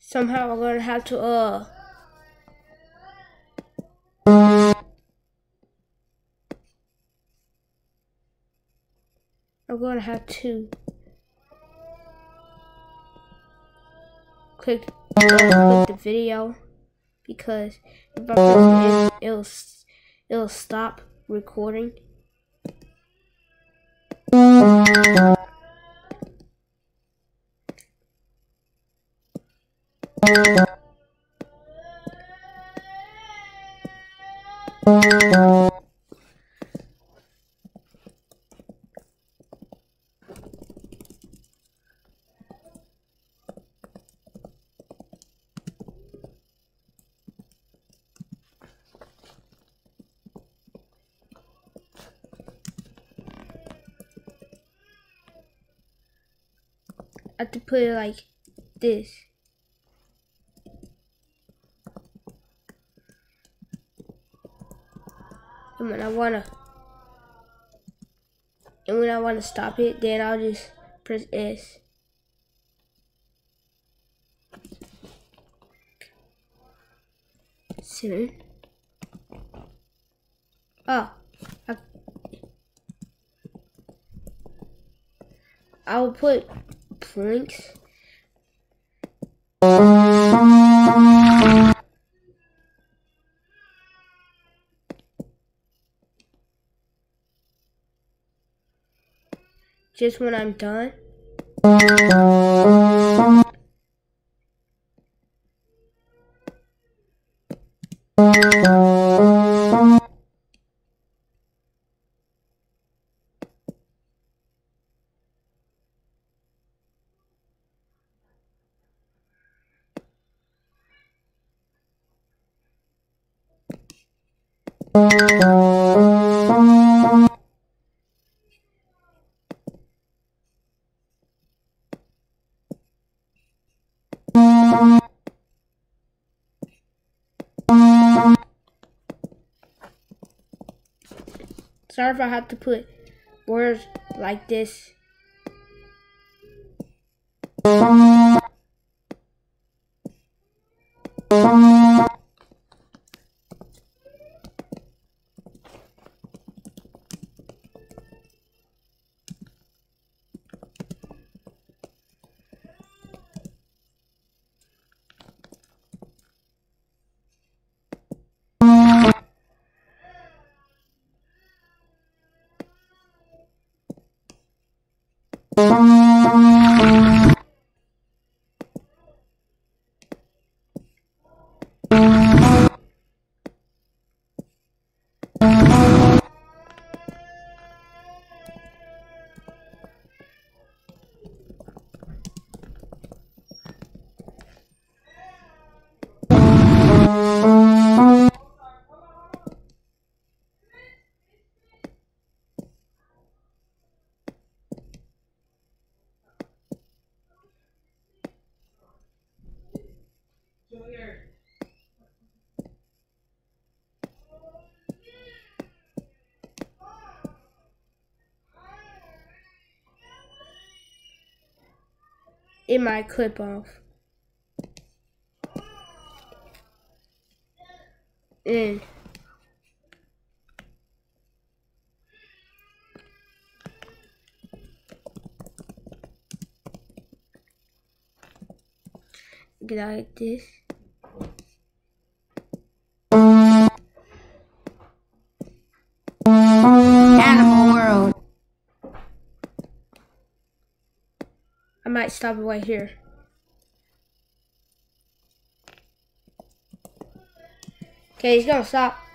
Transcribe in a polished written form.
Somehow I'm gonna have to click the video, because if I press it, it'll stop recording. I have to put it like this. And when I wanna stop it, then I'll just press S. Center. Oh, I will put blinks. Just when I'm done. Sorry if I have to put words like this. It might clip off. And get out like this. Animal World. I might stop it right here. Okay, he's gonna stop.